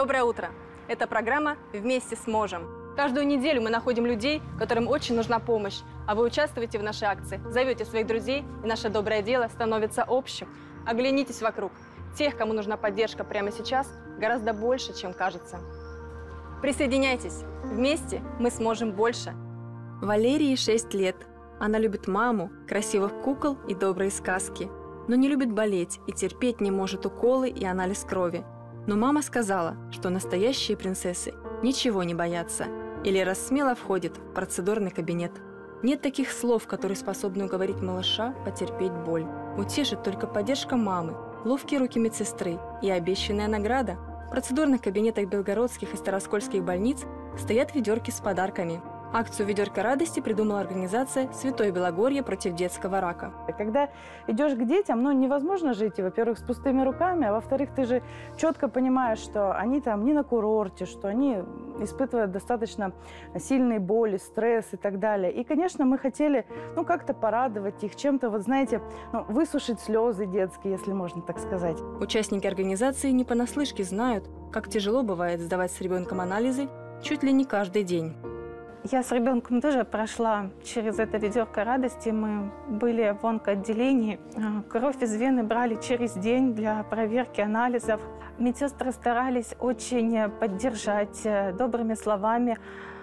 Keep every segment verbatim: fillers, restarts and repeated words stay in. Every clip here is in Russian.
Доброе утро! Это программа «Вместе сможем». Каждую неделю мы находим людей, которым очень нужна помощь, а вы участвуете в нашей акции, зовете своих друзей, и наше доброе дело становится общим. Оглянитесь вокруг. Тех, кому нужна поддержка прямо сейчас, гораздо больше, чем кажется. Присоединяйтесь. Вместе мы сможем больше. Валерии шесть лет. Она любит маму, красивых кукол и добрые сказки. Но не любит болеть и терпеть не может уколы и анализ крови. Но мама сказала, что настоящие принцессы ничего не боятся. И Лера смело входит в процедурный кабинет. Нет таких слов, которые способны уговорить малыша потерпеть боль. Утешит только поддержка мамы, ловкие руки медсестры и обещанная награда. В процедурных кабинетах белгородских и староскольских больниц стоят ведерки с подарками. Акцию «Ведерко радости» придумала организация «Святое Белогорье против детского рака». Когда идешь к детям, ну, невозможно жить, во-первых, с пустыми руками, а во-вторых, ты же четко понимаешь, что они там не на курорте, что они испытывают достаточно сильные боли, стресс и так далее. И, конечно, мы хотели, ну, как-то порадовать их чем-то, вот знаете, ну, высушить слезы детские, если можно так сказать. Участники организации не понаслышке знают, как тяжело бывает сдавать с ребенком анализы чуть ли не каждый день. Я с ребенком тоже прошла через это ведерко радости. Мы были в онкоотделении. Кровь из вены брали через день для проверки анализов. Медсестры старались очень поддержать добрыми словами.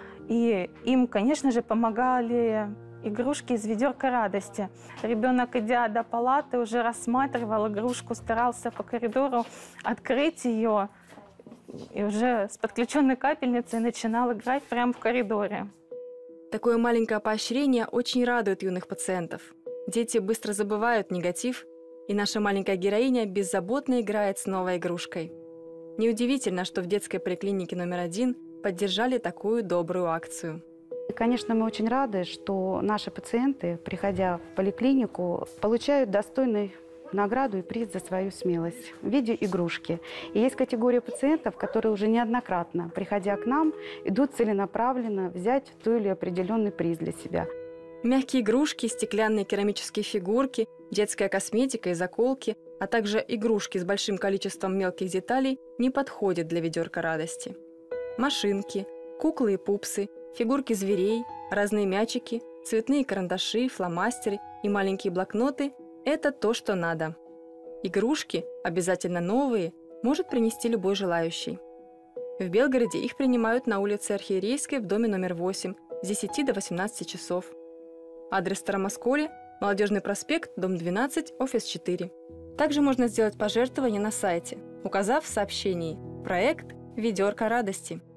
И им, конечно же, помогали игрушки из ведерка радости. Ребенок, идя до палаты, уже рассматривал игрушку, старался по коридору открыть ее. И уже с подключенной капельницей начинал играть прямо в коридоре. Такое маленькое поощрение очень радует юных пациентов. Дети быстро забывают негатив, и наша маленькая героиня беззаботно играет с новой игрушкой. Неудивительно, что в детской поликлинике номер один поддержали такую добрую акцию. И, конечно, мы очень рады, что наши пациенты, приходя в поликлинику, получают достойный награду и приз за свою смелость в виде игрушки. И есть категория пациентов, которые уже неоднократно, приходя к нам, идут целенаправленно взять ту или определенный приз для себя. Мягкие игрушки, стеклянные керамические фигурки, детская косметика и заколки, а также игрушки с большим количеством мелких деталей не подходят для ведерка радости. Машинки, куклы и пупсы, фигурки зверей, разные мячики, цветные карандаши, фломастеры и маленькие блокноты – это то, что надо. Игрушки, обязательно новые, может принести любой желающий. В Белгороде их принимают на улице Архиерейской в доме номер восемь с десяти до восемнадцати часов. Адрес Старомосколье, Молодежный проспект, дом двенадцать, офис четыре. Также можно сделать пожертвование на сайте, указав в сообщении «Проект Ведерко радости».